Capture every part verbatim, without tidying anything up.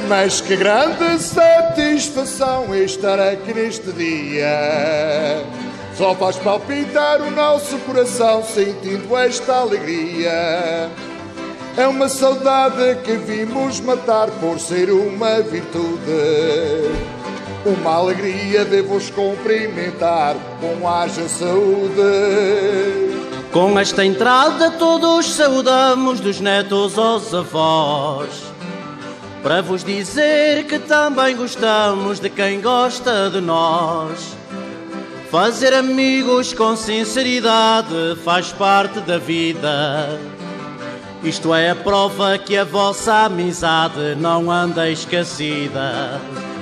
Mas que grande satisfação estar aqui neste dia. Só faz palpitar o nosso coração sentindo esta alegria. É uma saudade que vimos matar por ser uma virtude. Uma alegria de vos cumprimentar com haja saúde. Com esta entrada todos saudamos dos netos aos avós, para vos dizer que também gostamos de quem gosta de nós. Fazer amigos com sinceridade faz parte da vida. Isto é a prova que a vossa amizade não anda esquecida.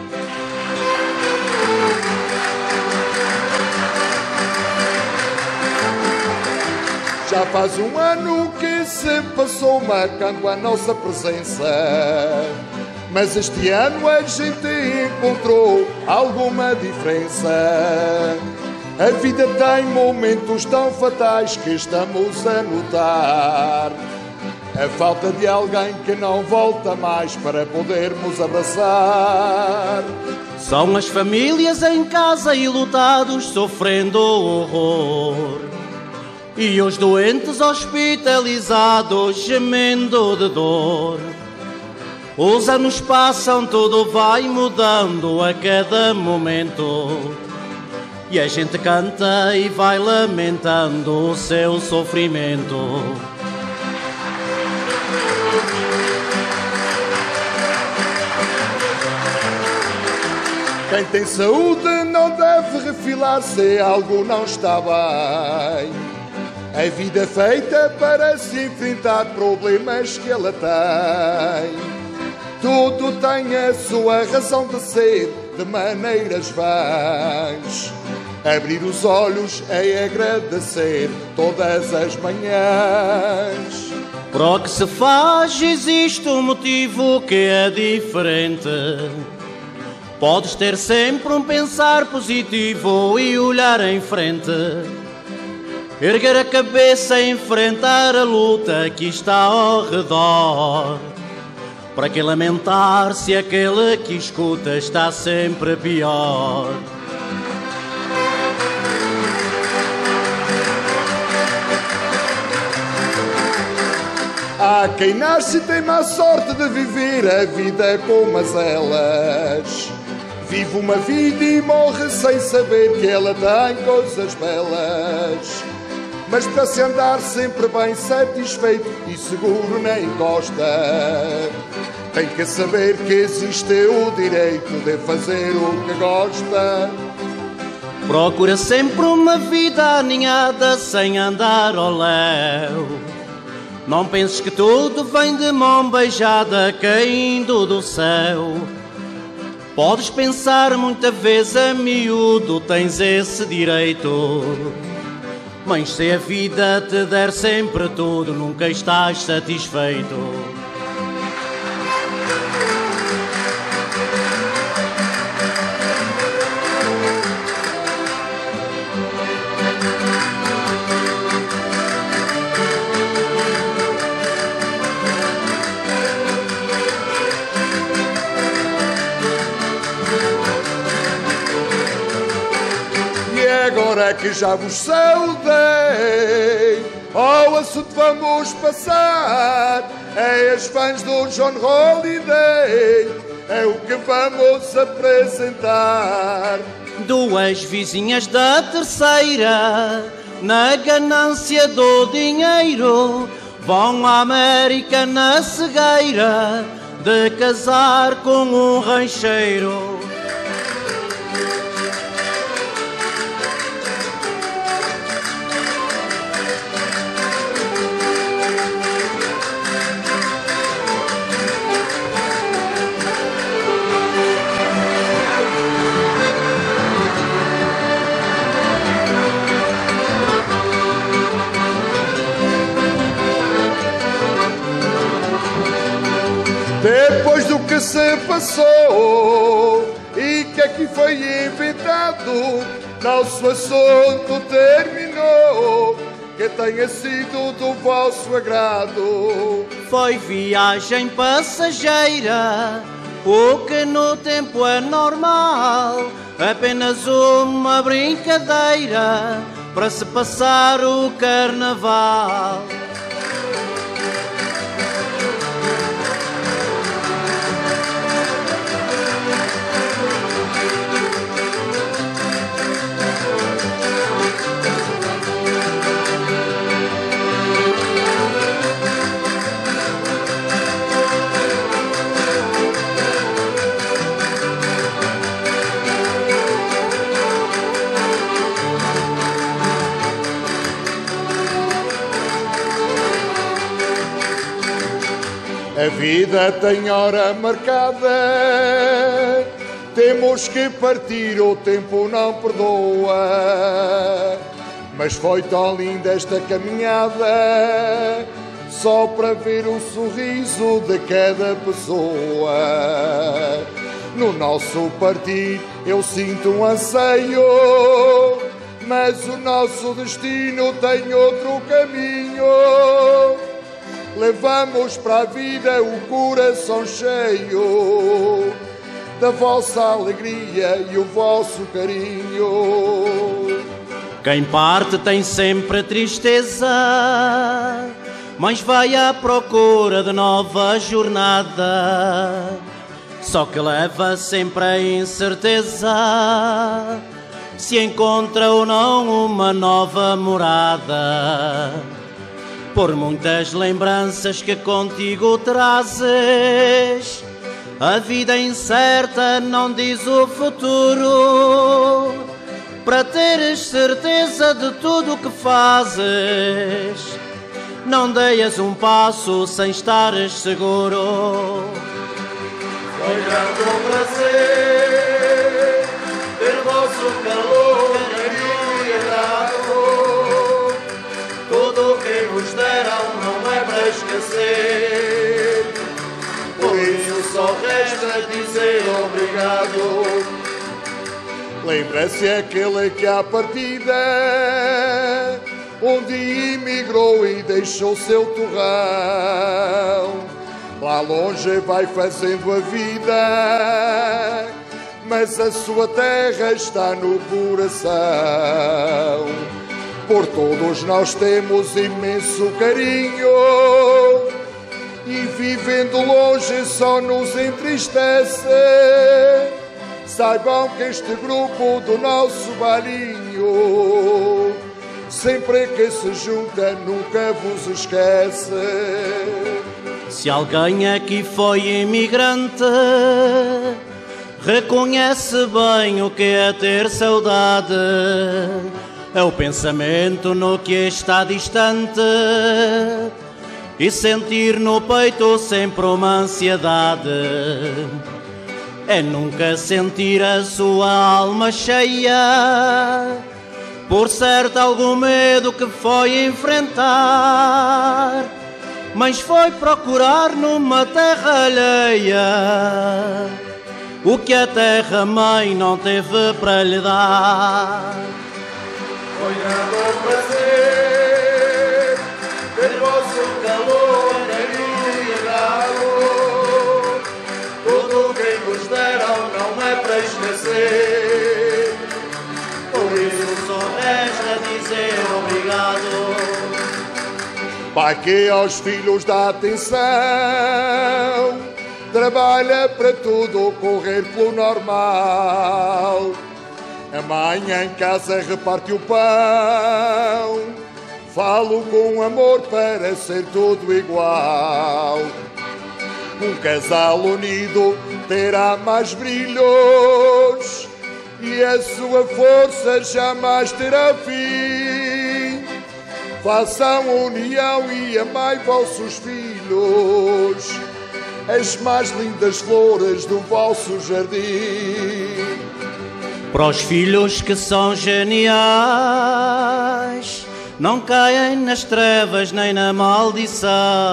Já faz um ano que se passou marcando a nossa presença, mas este ano a gente encontrou alguma diferença. A vida tem momentos tão fatais que estamos a notar. A falta de alguém que não volta mais para podermos abraçar. São as famílias em casa e lutados sofrendo horror, e os doentes hospitalizados gemendo de dor. Os anos passam, tudo vai mudando a cada momento, e a gente canta e vai lamentando o seu sofrimento. Quem tem saúde não deve refilar se algo não está bem. A vida é feita para se enfrentar problemas que ela tem. Tudo tem a sua razão de ser, de maneiras vãs. Abrir os olhos é agradecer todas as manhãs. Para o que se faz existe um motivo que é diferente. Podes ter sempre um pensar positivo e olhar em frente. Erguer a cabeça e enfrentar a luta que está ao redor. Para que lamentar se aquele que escuta está sempre pior? Há quem nasce e tem má sorte de viver a vida como as elas. Vive uma vida e morre sem saber que ela tem coisas belas. Mas para se andar sempre bem satisfeito e seguro na encosta, tem que saber que existe o direito de fazer o que gosta. Procura sempre uma vida aninhada sem andar ao léu. Não penses que tudo vem de mão beijada caindo do céu. Podes pensar muita vez a miúdo, tens esse direito. Mas se a vida te der sempre tudo, nunca estás satisfeito. Agora que já vos saudei, ao assunto vamos passar. É as fãs do John Holiday, é o que vamos apresentar. Duas vizinhas da terceira, na ganância do dinheiro, vão à América na cegueira de casar com um rancheiro. Depois do que se passou e que aqui foi inventado, nosso assunto terminou. Que tenha sido do vosso agrado. Foi viagem passageira O que no tempo é normal, apenas uma brincadeira para se passar o carnaval. A vida tem hora marcada, temos que partir, o tempo não perdoa. Mas foi tão linda esta caminhada, só para ver o sorriso de cada pessoa. No nosso partir eu sinto um anseio, mas o nosso destino tem outro caminho. Levamos para a vida o coração cheio da vossa alegria e o vosso carinho. Quem parte tem sempre tristeza, mas vai à procura de nova jornada. Só que leva sempre a incerteza se encontra ou não uma nova morada. Por muitas lembranças que contigo trazes, a vida incerta não diz o futuro. Para teres certeza de tudo o que fazes, não deias um passo sem estares seguro. Foi grande um prazer ter o vosso calor, carinho e agrado. Tudo o que nos deram não é para esquecer, por isso só resta dizer obrigado. Lembra-se aquele que à partida um dia emigrou e deixou seu torrão. Lá longe vai fazendo a vida, mas a sua terra está no coração. Por todos nós temos imenso carinho, e vivendo longe só nos entristece. Saibam que este grupo do nosso balinho, sempre que se junta, nunca vos esquece. Se alguém aqui foi imigrante, reconhece bem o que é ter saudade. É o pensamento no que está distante e sentir no peito sempre uma ansiedade. É nunca sentir a sua alma cheia, por certo algum medo que foi enfrentar, mas foi procurar numa terra alheia o que a terra-mãe não teve para lhe dar. Foi grande o prazer ter vosso calor, carinho e agrado. Tudo o que nos deram não é para esquecer, por isso só resta dizer obrigado. Pai que aos filhos dá atenção, trabalha para tudo correr pelo normal. A mãe em casa reparte o pão, falo com amor para ser tudo igual. Um casal unido terá mais brilhos e a sua força jamais terá fim. Façam união e amai vossos filhos, as mais lindas flores do vosso jardim. Para os filhos que são geniais, não caem nas trevas nem na maldição,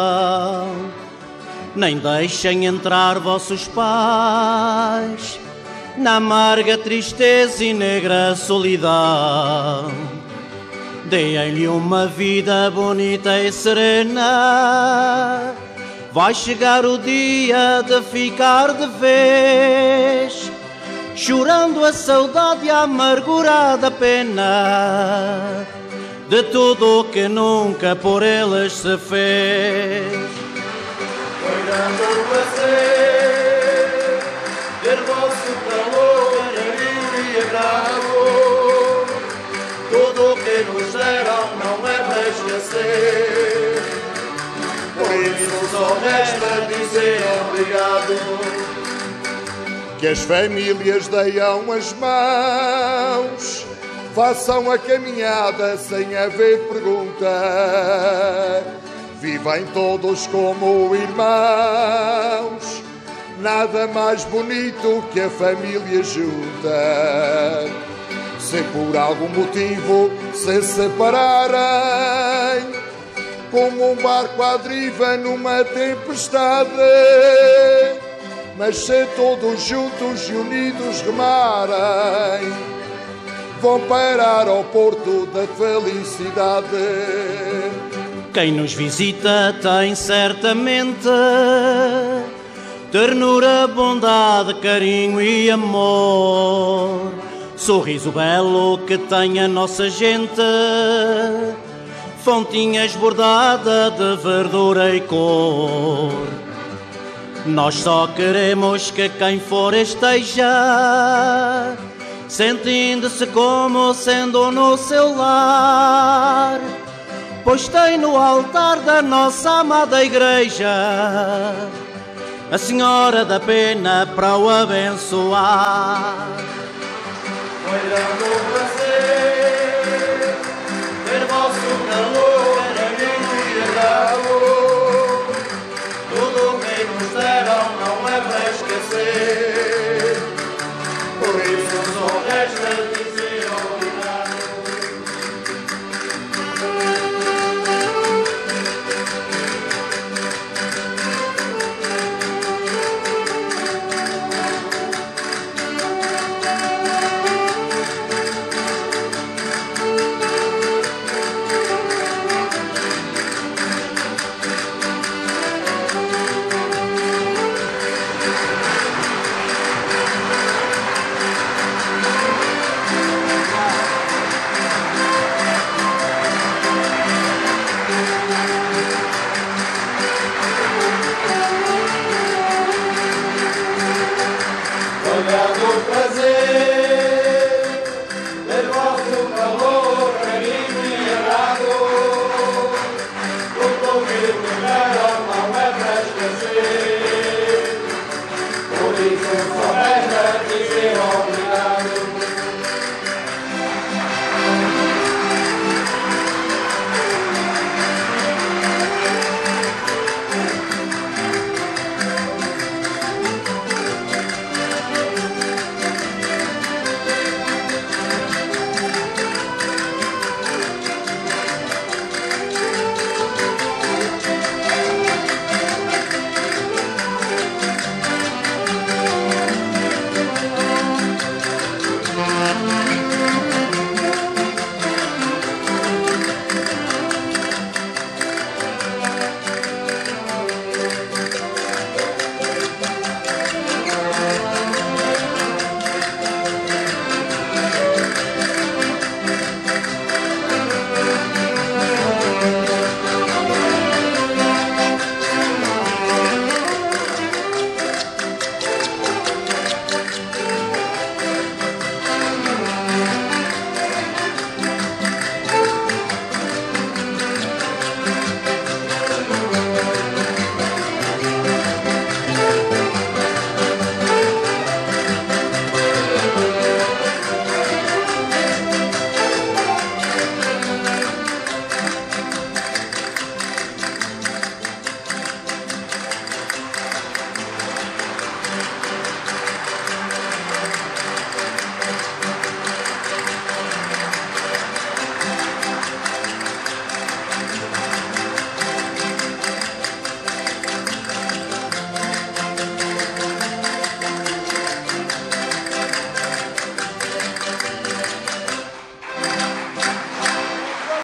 nem deixem entrar vossos pais na amarga tristeza e negra solidão. Deem-lhe uma vida bonita e serena vai chegar o dia de ficar de vez, chorando a saudade e a amargura da pena de tudo o que nunca por eles se fez. Olhando você, ter vosso calor e agrado, tudo o que nos deram não é para esquecer. Por isso só resta dizer obrigado. Que as famílias deem as mãos, façam a caminhada sem haver pergunta. Vivem todos como irmãos, nada mais bonito que a família junta. Se por algum motivo se separarem, como um barco à deriva numa tempestade, mas se todos juntos e unidos remarem, vão parar ao porto da felicidade. Quem nos visita tem certamente ternura, bondade, carinho e amor. Sorriso belo que tem a nossa gente, fontinha esbordada de verdura e cor. Nós só queremos que quem for esteja sentindo-se como sendo no seu lar, pois tem no altar da nossa amada igreja a Senhora da Pena para o abençoar. Olhando você, ter vosso calor, amigo e agrado, tudo o que nos deram não é para esquecer. Por isso só resta